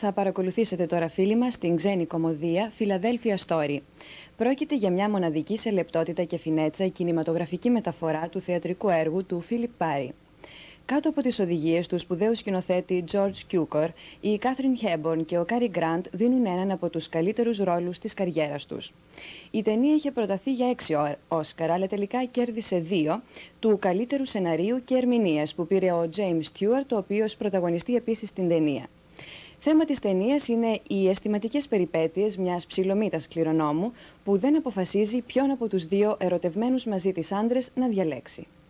Θα παρακολουθήσετε τώρα, φίλοι μας, την ξένη κωμωδία Philadelphia Story. Πρόκειται για μια μοναδική σε λεπτότητα και φινέτσα κινηματογραφική μεταφορά του θεατρικού έργου του Philip Barry. Κάτω από τις οδηγίες του σπουδαίου σκηνοθέτη George Cukor, η Katharine Hepburn και ο Cary Grant δίνουν έναν από τους καλύτερους ρόλους της καριέρας τους. Η ταινία είχε προταθεί για 6 Όσκαρ, αλλά τελικά κέρδισε 2, του καλύτερου σεναρίου και ερμηνείας, που πήρε ο James Stewart, ο οποίος πρωταγωνιστεί επίσης στην ταινία. Θέμα της ταινίας είναι οι αισθηματικές περιπέτειες μιας ψιλομύτας κληρονόμου που δεν αποφασίζει ποιον από τους δύο ερωτευμένους μαζί της άντρες να διαλέξει.